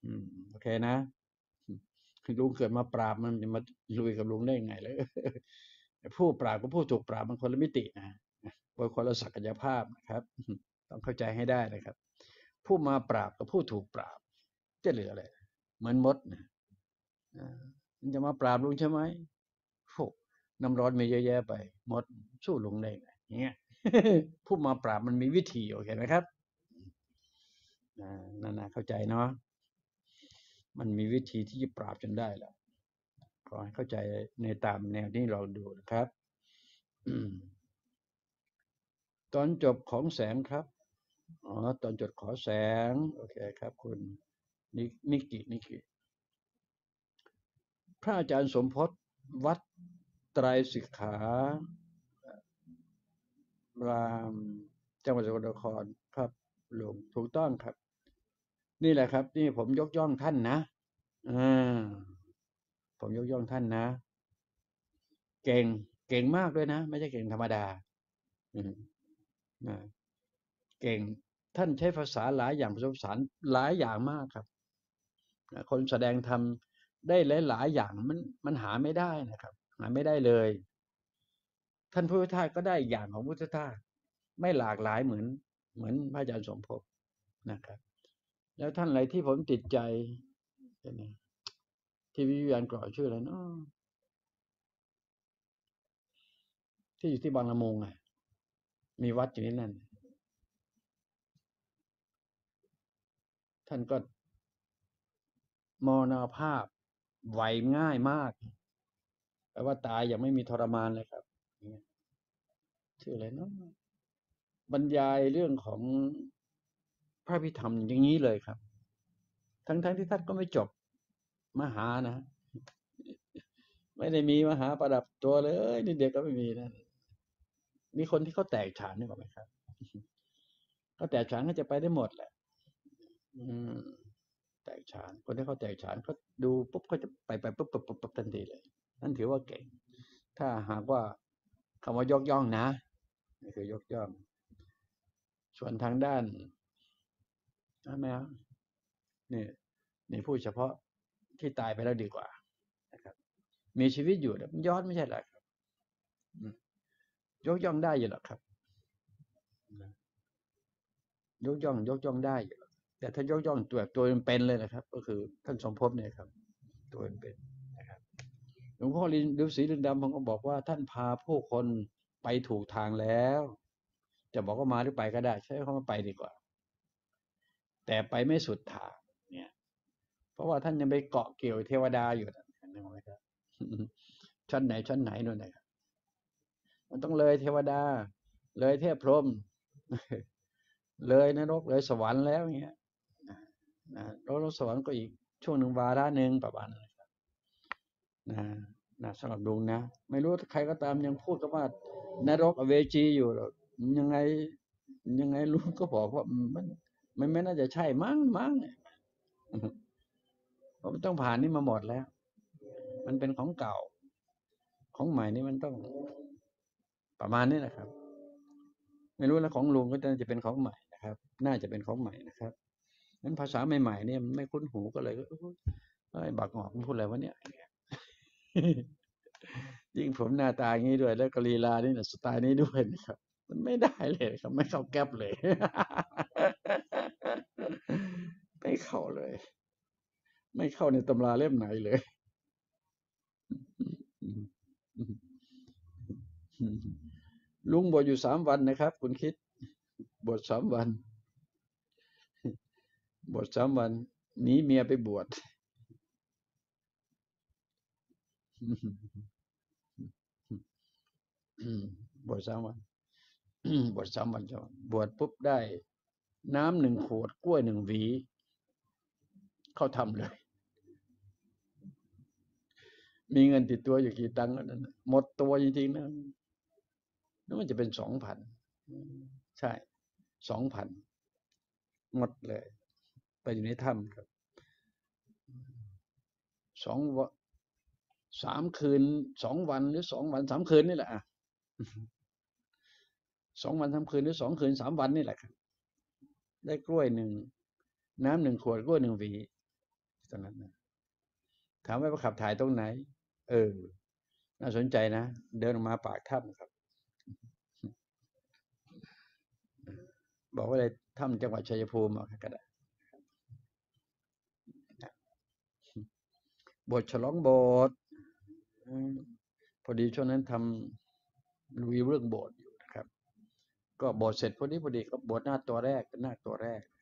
โอเคนะลุงเกิดมาปราบมันจะมาลุยกับลุงได้ยังไงเลยผู้ปราบกับผู้ถูกปราบมันคนละมิตินะคนละศักยภาพนะครับต้องเข้าใจให้ได้นะครับผู้มาปราบกับผู้ถูกปราบจะเหลืออะไรเหมือนมดนะมันจะมาปราบลุงใช่ไหมโอ้น้ำร้อนมีเยอะแยะไปมดสู้ลุงได้ไงอย่างเงี้ยผู้มาปราบมันมีวิธีโอเคไหมครับนั่นนะเข้าใจเนาะมันมีวิธีที่จะปราบจนได้แหละขอให้เข้าใจในตามแนวที่เราดูนะครับตอนจบของแสงครับตอนจบขอแสงโอเคครับคุณนิกิพระอาจารย์สมพศวัดไตรสิกขารามจังหวัดสกลนครครับหลวงถูกต้องครับนี่แหละครับนี่ผมยกย่องท่านนะอ่าผมยกย่องท่านนะเก่งเก่งมากด้วยนะไม่ใช่เก่งธรรมดาอืมเก่งท่านใช้ภาษาหลายอย่างผสมผสานหลายอย่างมากครับคนแสดงธรรมได้หลายๆอย่างมันหาไม่ได้นะครับหาไม่ได้เลยท่านพุทธทาสก็ได้อย่างของพุทธทาสไม่หลากหลายเหมือนพระอาจารย์สมภพนะครับแล้วท่านอะไรที่ผมติดใจที่วิญญาณกล่าวชื่ออะไรเนาะที่อยู่ที่บางละมุงมีวัดอยู่ที่นั่นท่านก็มรณภาพไวง่ายมากแปลว่าตายอย่างไม่มีทรมานเลยครับชื่ออะไรเนาะบรรยายเรื่องของพระพิธรรมอย่างนี้เลยครับทั้งที่ท่านก็ไม่จบมหานะไม่ได้มีมหาประดับตัวเลยนี่เด็กก็ไม่มีนะมีคนที่เขาแตกฉานนี่บอกไหมครับเขาแตกฉานเขาจะไปได้หมดแหละอืมแตกฉานคนที่เขาแตกฉานเขาดูปุ๊บเขาจะไปปุ๊บทันทีเลยนั่นถือว่าเก่งถ้าหากว่าคำว่ายกย่องนะนี่คือยกย่องส่วนทางด้านใช่ไหมครับนี่นี่พูดเฉพาะที่ตายไปแล้วดีกว่านะครับมีชีวิตอยู่มันย้อนไม่ใช่หรอครับยกย่องได้อยู่หรอกครับยกย่องได้อยู่แต่ถ้ายกย่องตัวเป็นเลยนะครับก็คือท่านสมภพเนี่ยครับตัวเป็นนะครับหลวงพ่อฤาษีลินดำผมก็บอกว่าท่านพาผู้คนไปถูกทางแล้วจะบอกว่ามาหรือไปก็ได้ใช้คำว่าไปดีกว่าแต่ไปไม่สุดทางเนี่ยเพราะว่าท่านยังไปเกาะเกี่ยวเทวดาอยู่นะครับชั้นไหนนู่นนะครับมันต้องเลยเทวดาเลยเทพพรหมเลยนรกเลยสวรรค์แล้วเงี้ยแล้วสวรรค์ก็อีกช่วงหนึ่งวาระหนึ่งประมาณนั้นนะสำหรับลุงนะไม่รู้ใครก็ตามยังพูดกันว่านรกอเวจีอยู่หรอกยังไงลุงก็บอกว่ามันไม่น่าจะใช่มั้งเพราะมันต้องผ่านนี่มาหมดแล้วมันเป็นของเก่าของใหม่นี่มันต้องประมาณนี้นะครับไม่รู้แล้วของลุงก็จะเป็นของใหม่นะครับน่าจะเป็นของใหม่นะครับนั้นภาษาใหม่ๆเนี่ยมันไม่คุ้นหูก็เลยไอ้บักหอกมันพูดอะไรวะเนี่ยยิ่งผมหน้าตาอย่างนี้ด้วยแล้วก็ลีลานี่สไตล์นี้ด้วยนะครับมันไม่ได้เลยครับไม่เข้าแก๊ปเลยไม่เข้าเลยไม่เข้าในตำราเล่มไหนเลยลุงบวชอยู่3 วันนะครับคุณคิดบวช3 วันบวช3 วันหนีเมียไปบวชบวช3 วันบวช3 วันบวชปุ๊บได้น้ำ1 ขวดกล้วย1 หวีเขาทำเลยมีเงินติดตัวอยู่กี่ตังค์นั้นหมดตัวจริงๆนะนึกว่าจะเป็น2,000ใช่2,000หมดเลยไปอยู่ในถ้ำครับ2 วัน3 คืน2 วันหรือ2 วัน 3 คืนนี่แหละ2 วัน 3 คืนหรือ2 คืน 3 วันนี่แหละครับได้กล้วยน้ำ1 ขวดกล้วย1 หวีตอนนั้นนะถามว่าขับถ่ายตรงไหน เออ น่าสนใจนะ เดินออกมาปากถ้ำครับ บอกว่าเลยถ้ำจังหวัดชัยภูมิก็ได้โบสถ์ฉลองโบสถ์พอดีช่วงนั้นทำลุยเรื่องโบสถ์อยู่นะครับ ก็โบสถ์เสร็จพอดีก็โบสถ์หน้าตัวแรกเป็นหน้าตัวแรก